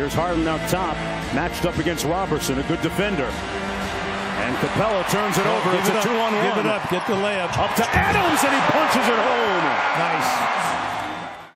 Here's Harden up top, matched up against Robertson, a good defender. And Capella turns it over. It's a 2-on-1. Give it up. Get the layup. Up to Adams, and he punches it home. Nice.